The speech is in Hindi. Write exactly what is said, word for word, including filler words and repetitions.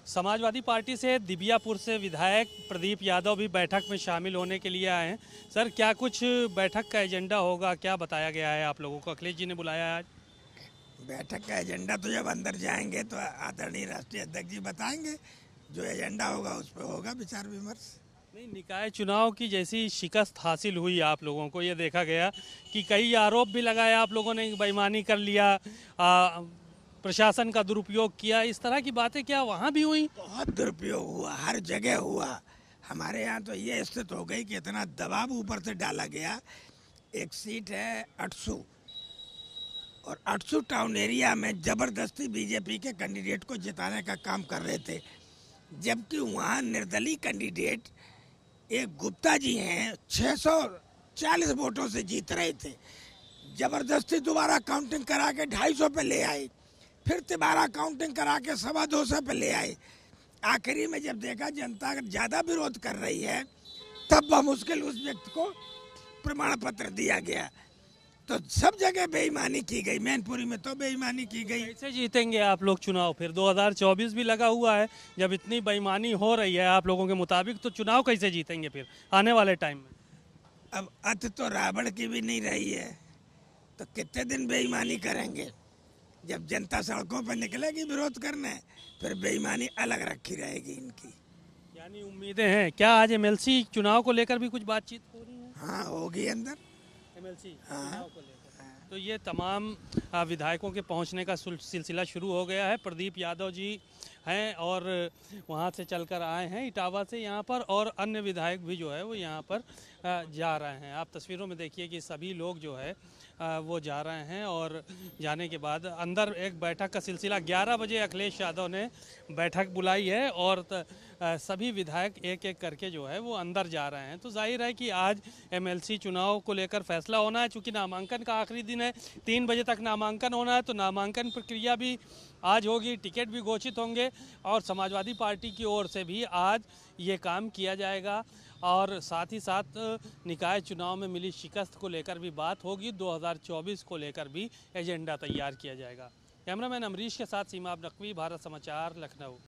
समाजवादी पार्टी से दिबियापुर से विधायक प्रदीप यादव भी बैठक में शामिल होने के लिए आए हैं। सर, क्या कुछ बैठक का एजेंडा होगा, क्या बताया गया है आप लोगों को? अखिलेश जी ने बुलाया है आज। बैठक का एजेंडा तो जब अंदर जाएंगे तो आदरणीय राष्ट्रीय अध्यक्ष जी बताएंगे। जो एजेंडा होगा उस पर होगा विचार विमर्श। नहीं, निकाय चुनाव की जैसी शिकस्त हासिल हुई आप लोगों को, ये देखा गया कि कई आरोप भी लगाए आप लोगों ने, बेईमानी कर लिया, आ, प्रशासन का दुरुपयोग किया, इस तरह की बातें क्या वहाँ भी हुई? बहुत दुरुपयोग हुआ, हर जगह हुआ। हमारे यहाँ तो ये स्थिति हो गई कि इतना दबाव ऊपर से डाला गया। एक सीट है अटसू, और अटसू टाउन एरिया में जबरदस्ती बीजेपी के कैंडिडेट को जिताने का काम कर रहे थे, जबकि वहाँ निर्दलीय कैंडिडेट एक गुप्ता जी हैं छह सौ चालीस वोटों से जीत रहे थे। जबरदस्ती दोबारा काउंटिंग करा के ढाई सौ पे ले आए, फिर दोबारा काउंटिंग करा के सवा दो सौ पे ले आए। आखिरी में जब देखा जनता अगर ज्यादा विरोध कर रही है, तब बमुश्किल उस व्यक्ति को प्रमाण पत्र दिया गया। तो सब जगह बेईमानी की गई, मैनपुरी में तो बेईमानी की गई। कैसे जीतेंगे आप लोग चुनाव? फिर दो हज़ार चौबीस भी लगा हुआ है, जब इतनी बेईमानी हो रही है आप लोगों के मुताबिक, तो चुनाव कैसे जीतेंगे फिर आने वाले टाइम में? अब अत तो रावण की भी नहीं रही है, तो कितने दिन बेईमानी करेंगे? जब जनता सड़कों पर निकलेगी विरोध करने, फिर बेईमानी अलग रखी रहेगी इनकी। यानी उम्मीदें हैं क्या? आज एमएलसी चुनाव को लेकर भी कुछ बातचीत हो रही है? हाँ, होगी अंदर एमएलसी हाँ। चुनाव को लेकर। तो ये तमाम आ, विधायकों के पहुंचने का सिलसिला शुरू हो गया है। प्रदीप यादव जी हैं और वहां से चलकर आए हैं इटावा से यहाँ पर, और अन्य विधायक भी जो है वो यहाँ पर आ, जा रहे हैं। आप तस्वीरों में देखिए कि सभी लोग जो है आ, वो जा रहे हैं, और जाने के बाद अंदर एक बैठक का सिलसिला ग्यारह बजे अखिलेश यादव ने बैठक बुलाई है, और त, आ, सभी विधायक एक एक करके जो है वो अंदर जा रहे हैं। तो जाहिर है कि आज एमएलसी चुनाव को लेकर फैसला होना है। चूँकि नामांकन का आखिरी दिन है, तीन बजे तक नामांकन होना है, तो नामांकन प्रक्रिया भी आज होगी, टिकट भी घोषित होंगे, और समाजवादी पार्टी की ओर से भी आज ये काम किया जाएगा। और साथ ही साथ निकाय चुनाव में मिली शिकस्त को लेकर भी बात होगी। दो हज़ार चौबीस को लेकर भी एजेंडा तैयार किया जाएगा। कैमरामैन अमरीश के साथ सीमा नकवी, भारत समाचार, लखनऊ।